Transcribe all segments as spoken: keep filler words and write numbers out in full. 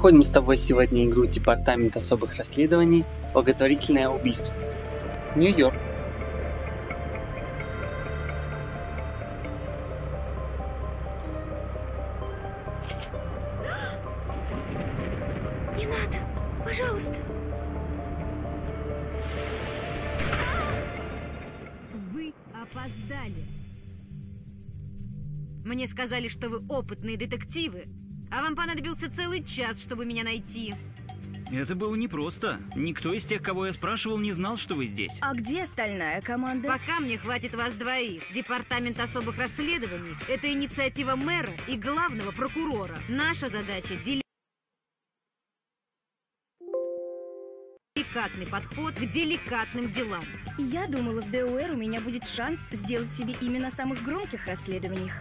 проходим с тобой сегодня игру Департамент особых расследований «Благотворительное убийство». Нью-Йорк. Не надо, пожалуйста. Вы опоздали. Мне сказали, что вы опытные детективы, а вам понадобился целый час, чтобы меня найти. Это было непросто. Никто из тех, кого я спрашивал, не знал, что вы здесь. А где остальная команда? Пока мне хватит вас двоих. Департамент особых расследований – это инициатива мэра и главного прокурора. Наша задача – деликатный подход к деликатным делам. Я думала, в ДУР у меня будет шанс сделать себе имя на самых громких расследованиях.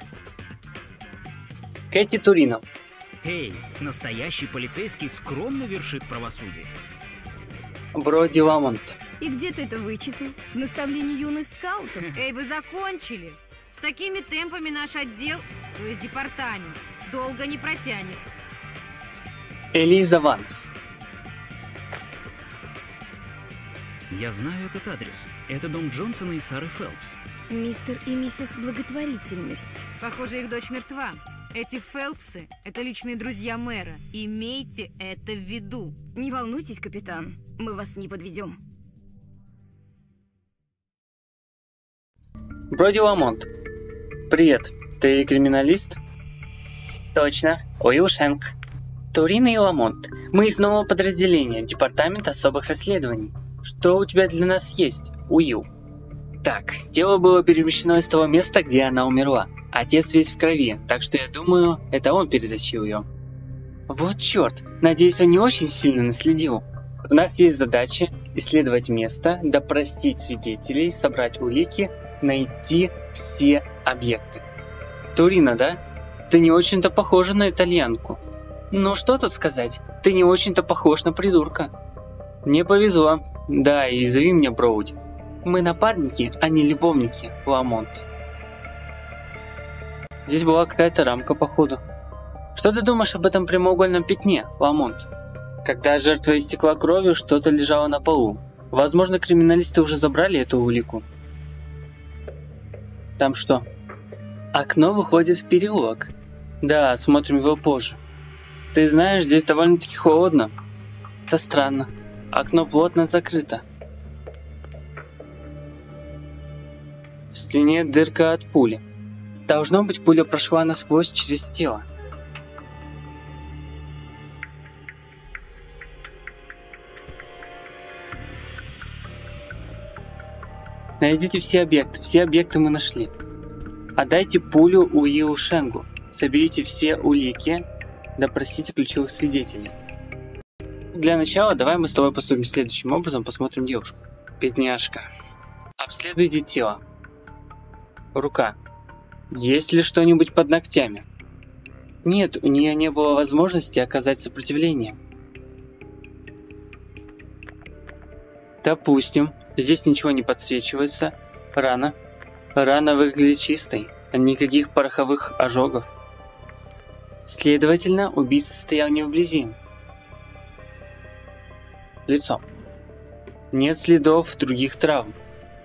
Кэти Турино. Эй, настоящий полицейский скромно вершит правосудие. Броди Ламонт. И где ты это вычитал? В наставлении юных скаутов? Эй, вы закончили? С такими темпами наш отдел, то есть департамент, долго не протянет. Элиза Ванс. Я знаю этот адрес. Это дом Джонсона и Сары Фелпс. Мистер и миссис Благотворительность. Похоже, их дочь мертва. Эти Фелпсы – это личные друзья мэра. Имейте это в виду. Не волнуйтесь, капитан. Мы вас не подведем. Броди Ламонт. Привет, ты криминалист? Точно, Уилл Шенк. Турино и Ламонт. Мы из нового подразделения, Департамент особых расследований. Что у тебя для нас есть, Уилл? Так, тело было перемещено из того места, где она умерла. Отец весь в крови, так что я думаю, это он перетащил ее. Вот черт, надеюсь, он не очень сильно наследил. У нас есть задача исследовать место, допросить свидетелей, собрать улики, найти все объекты. Турино, да? Ты не очень-то похожа на итальянку. Ну что тут сказать, ты не очень-то похож на придурка. Мне повезло. Да, и зови меня Броуди. Мы напарники, а не любовники, Ламонт. Здесь была какая-то рамка, походу. Что ты думаешь об этом прямоугольном пятне, Ламонт? Когда жертва истекла кровью, что-то лежало на полу. Возможно, криминалисты уже забрали эту улику. Там что? Окно выходит в переулок. Да, смотрим его позже. Ты знаешь, здесь довольно-таки холодно. Это странно. Окно плотно закрыто. В стене дырка от пули. Должно быть, пуля прошла насквозь через тело. Найдите все объекты. Все объекты мы нашли. Отдайте пулю Уиллу Шенгу. Соберите все улики. Допросите ключевых свидетелей. Для начала давай мы с тобой поступим следующим образом. Посмотрим девушку. Бедняжка. Обследуйте тело. Рука. Есть ли что-нибудь под ногтями? Нет, у нее не было возможности оказать сопротивление. Допустим, здесь ничего не подсвечивается. Рана. Рана выглядит чистой. Никаких пороховых ожогов. Следовательно, убийца стоял не вблизи. Лицо. Нет следов других травм.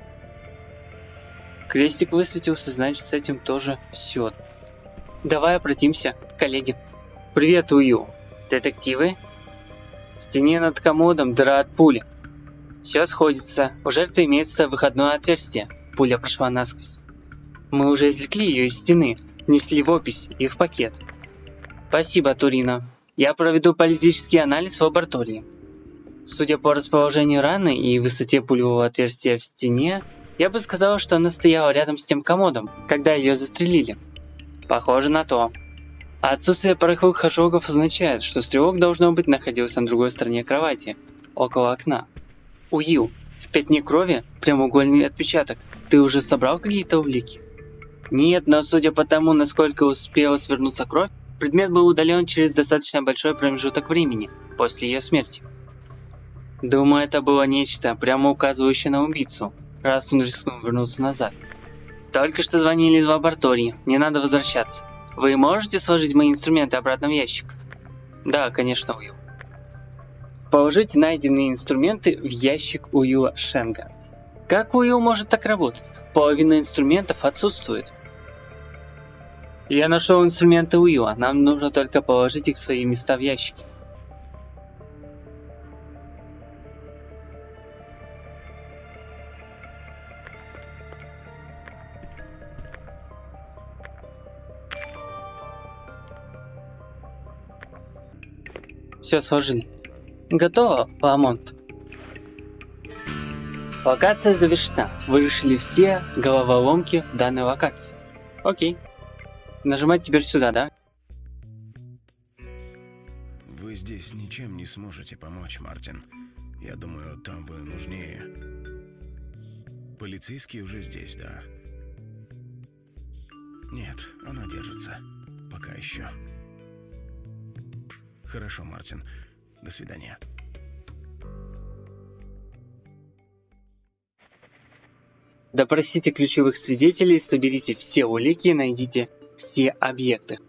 Крестик высветился, значит, с этим тоже все. Давай обратимся, коллеги. Привет, Уилл. Детективы? В стене над комодом дыра от пули. Все сходится. У жертвы имеется выходное отверстие. Пуля прошла насквозь. Мы уже извлекли ее из стены, несли в опись и в пакет. Спасибо, Турино. Я проведу политический анализ в лаборатории. Судя по расположению раны и высоте пулевого отверстия в стене, я бы сказала, что она стояла рядом с тем комодом, когда ее застрелили. Похоже на то. А отсутствие пороховых ожогов означает, что стрелок, должно быть, находился на другой стороне кровати, около окна. Уилл, в пятне крови прямоугольный отпечаток. Ты уже собрал какие-то улики? Нет, но судя по тому, насколько успела свернуться кровь, предмет был удален через достаточно большой промежуток времени после ее смерти. Думаю, это было нечто, прямо указывающее на убийцу, раз он рискнул вернуться назад. Только что звонили из лаборатории, не надо возвращаться. Вы можете сложить мои инструменты обратно в ящик? Да, конечно, Уилл. Положите найденные инструменты в ящик Уилла Шенга. Как Уилл может так работать? Половина инструментов отсутствует. Я нашел инструменты Уилла, нам нужно только положить их в свои места в ящике. Все сложили. Готово, Ламонт. Локация завершена. Вы решили все головоломки в данной локации. Окей. Нажимать теперь сюда, да? Вы здесь ничем не сможете помочь, Мартин. Я думаю, там вы нужнее. Полицейский уже здесь, да? Нет, она держится. Пока еще. Хорошо, Мартин. До свидания. Допросите ключевых свидетелей, соберите все улики и найдите все объекты.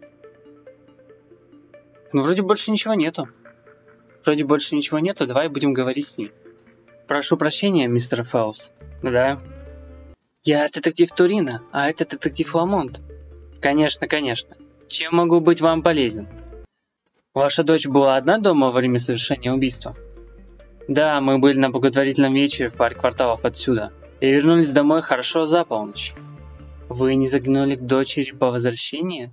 Ну, вроде больше ничего нету. Вроде больше ничего нету, давай будем говорить с ним. Прошу прощения, мистер Фелпс. Да. Я детектив Турина, а это детектив Ламонт. Конечно, конечно. Чем могу быть вам полезен? Ваша дочь была одна дома во время совершения убийства? Да, мы были на благотворительном вечере в паре кварталов отсюда. И вернулись домой хорошо за полночь. Вы не заглянули к дочери по возвращении?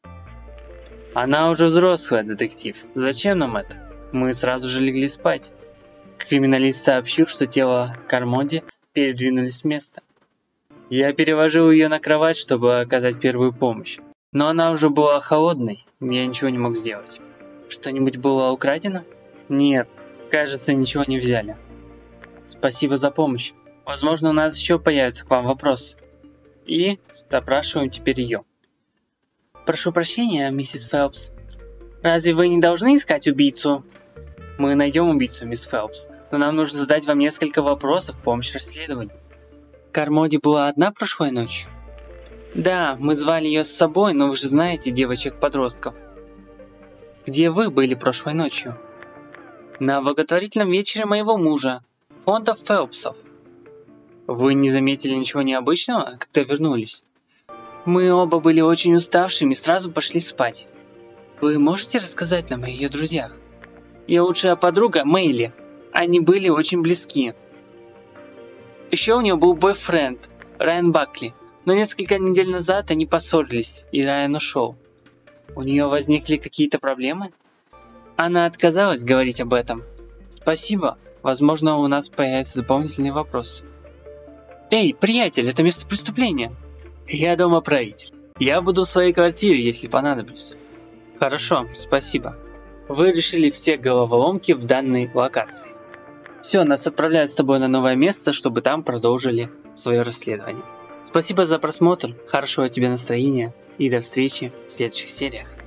Она уже взрослая, детектив. Зачем нам это? Мы сразу же легли спать. Криминалист сообщил, что тело Кармоди передвинули с места. Я переложил ее на кровать, чтобы оказать первую помощь. Но она уже была холодной, я ничего не мог сделать. Что-нибудь было украдено? Нет, кажется, ничего не взяли. Спасибо за помощь. Возможно, у нас еще появятся к вам вопросы. И допрашиваем теперь ее. Прошу прощения, миссис Фелпс. Разве вы не должны искать убийцу? Мы найдем убийцу, мисс Фелпс. Но нам нужно задать вам несколько вопросов в помощь расследованию. Кармоди была одна прошлой ночью? Да, мы звали ее с собой, но вы же знаете девочек-подростков. Где вы были прошлой ночью? На благотворительном вечере моего мужа, фонда Фелпсов. Вы не заметили ничего необычного, когда вернулись? Мы оба были очень уставшими и сразу пошли спать. Вы можете рассказать нам о ее друзьях? Ее лучшая подруга Мэйли. Они были очень близки. Еще у нее был бойфренд, Райан Бакли. Но несколько недель назад они поссорились, и Райан ушел. У нее возникли какие-то проблемы? Она отказалась говорить об этом. Спасибо. Возможно, у нас появятся дополнительные вопросы. Эй, приятель, это место преступления. Я домоправитель. Я буду в своей квартире, если понадоблюсь. Хорошо, спасибо. Вы решили все головоломки в данной локации. Все, нас отправляют с тобой на новое место, чтобы там продолжили свое расследование. Спасибо за просмотр, хорошего тебе настроения и до встречи в следующих сериях.